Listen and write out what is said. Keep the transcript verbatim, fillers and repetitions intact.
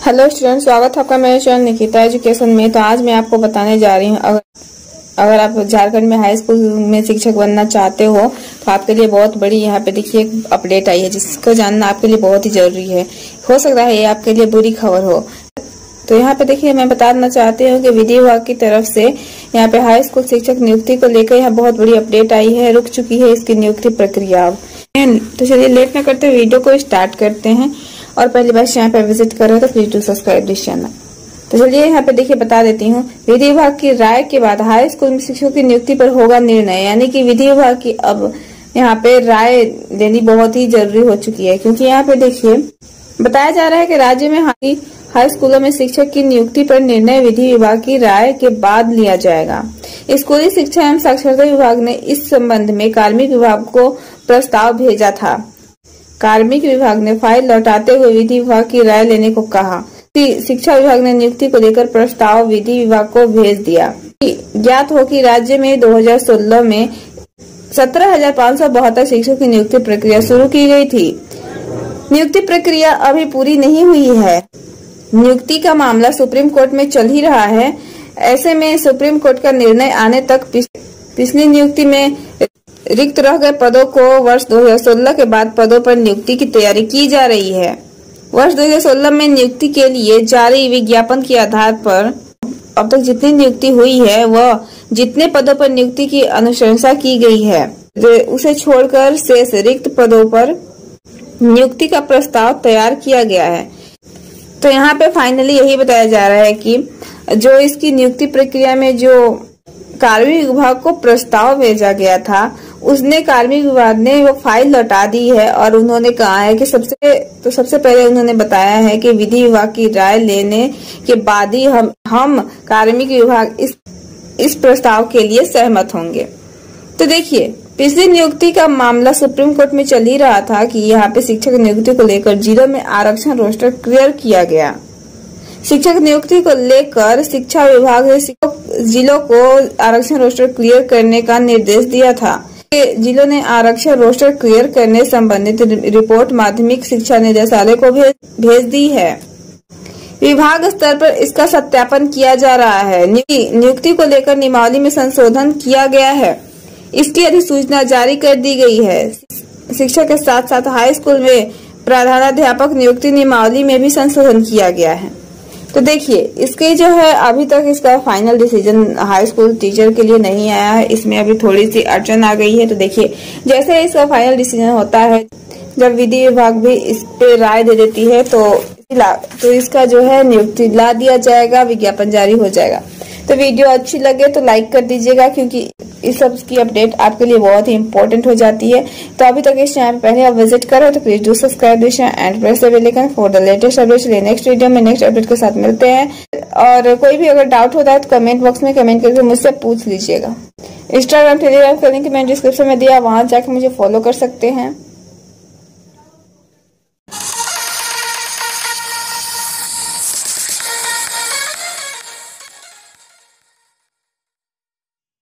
Hello student, स्वागत है आपका मेरे चैनल निकिता एजुकेशन में। तो आज मैं आपको बताने जा रही हूँ, अगर अगर आप झारखंड में हाई स्कूल में शिक्षक बनना चाहते हो तो आपके लिए बहुत बड़ी यहाँ पे देखिए एक अपडेट आई है, जिसको जानना आपके लिए बहुत ही जरूरी है। हो सकता है ये आपके लिए बुरी खबर हो। तो यहाँ पे देखिए मैं बताना चाहती हूँ कि विधि विभाग की तरफ से यहाँ पे हाई स्कूल शिक्षक नियुक्ति को लेकर यहाँ बहुत बड़ी अपडेट आई है। रुक चुकी है इसकी नियुक्ति प्रक्रिया। तो चलिए लेट न करते वीडियो को स्टार्ट करते हैं। और पहली बार यहाँ पे विजिट कर रहे हो तो please do subscribe this channel. तो चलिए यहाँ पे देखिए बता देती हूँ, विधि विभाग की राय के बाद हाई स्कूल में शिक्षकों की नियुक्ति पर होगा निर्णय। यानी कि विधि विभाग की अब यहाँ पे राय देनी बहुत ही जरूरी हो चुकी है, क्योंकि यहाँ पे देखिए बताया जा रहा है कि राज्य में हाई स्कूलों में शिक्षक की नियुक्ति पर निर्णय विधि विभाग की राय के बाद लिया जाएगा। स्कूली शिक्षा एवं साक्षरता विभाग ने इस संबंध में कार्मिक विभाग को प्रस्ताव भेजा था। कार्मिक विभाग ने फाइल लौटाते हुए विधि विभाग की राय लेने को कहा। शिक्षा विभाग ने नियुक्ति को लेकर प्रस्ताव विधि विभाग को भेज दिया। ज्ञात हो कि राज्य में दो हज़ार सोलह में सत्रह हजार पाँच सौ बहत्तर शिक्षकों की नियुक्ति प्रक्रिया शुरू की गई थी। नियुक्ति प्रक्रिया अभी पूरी नहीं हुई है। नियुक्ति का मामला सुप्रीम कोर्ट में चल ही रहा है। ऐसे में सुप्रीम कोर्ट का निर्णय आने तक पिछली नियुक्ति में रिक्त रह गए पदों को वर्ष दो हज़ार सोलह के बाद पदों पर नियुक्ति की तैयारी की जा रही है। वर्ष दो हज़ार सोलह में नियुक्ति के लिए जारी विज्ञापन के आधार पर अब तक जितनी नियुक्ति हुई है वह जितने पदों पर नियुक्ति की अनुशंसा की गई है, उसे छोड़कर शेष रिक्त पदों पर नियुक्ति का प्रस्ताव तैयार किया गया है। तो यहाँ पे फाइनली यही बताया जा रहा है कि जो इसकी नियुक्ति प्रक्रिया में जो कार्मिक विभाग को प्रस्ताव भेजा गया था, उसने कार्मिक विभाग ने वो फाइल लौटा दी है। और उन्होंने कहा है कि सबसे तो सबसे पहले उन्होंने बताया है कि विधि विभाग की राय लेने के बाद ही हम हम कार्मिक विभाग इस इस प्रस्ताव के लिए सहमत होंगे। तो देखिए पिछली नियुक्ति का मामला सुप्रीम कोर्ट में चल ही रहा था कि यहाँ पे शिक्षक नियुक्ति को लेकर जिलों में आरक्षण रोस्टर क्लियर किया गया। शिक्षक नियुक्ति को लेकर शिक्षा विभाग ने जिलों को आरक्षण रोस्टर क्लियर करने का निर्देश दिया था। जिलों ने आरक्षण रोस्टर क्लियर करने संबंधित रिपोर्ट माध्यमिक शिक्षा निदेशालय को भेज दी है। विभाग स्तर पर इसका सत्यापन किया जा रहा है। नियुक्ति को लेकर नियमावली में संशोधन किया गया है। इसकी अधिसूचना जारी कर दी गई है। शिक्षा के साथ साथ हाई स्कूल में प्रधानाध्यापक नियुक्ति नियमावली में भी संशोधन किया गया है। तो देखिए इसके जो है अभी तक इसका final decision high school teacher के लिए नहीं आया है। इसमें अभी थोड़ी सी अड़चन आ गई है। तो देखिए जैसे इसका फाइनल डिसीजन होता है, जब विधि विभाग भी इस पे राय दे देती है तो तो इसका जो है नियुक्ति ला दिया जाएगा, विज्ञापन जारी हो जाएगा। तो वीडियो अच्छी लगे तो लाइक कर दीजिएगा, क्योंकि इस सब की अपडेट आपके लिए बहुत ही इंपॉर्टेंट हो जाती है। तो अभी तक इस चैनल पहले आप विजिट करो तो please do subscribe this channel and press the bell icon for the latest updates. Next video में नेक्स्ट अपडेट के साथ मिलते हैं। और कोई भी अगर डाउट होता है तो कमेंट बॉक्स में कमेंट करके मुझसे पूछ लीजिएगा। इंस्टाग्राम टेलीग्राम का लिंक मैंने डिस्क्रिप्शन में दिया, वहां जाकर मुझे फॉलो कर सकते हैं।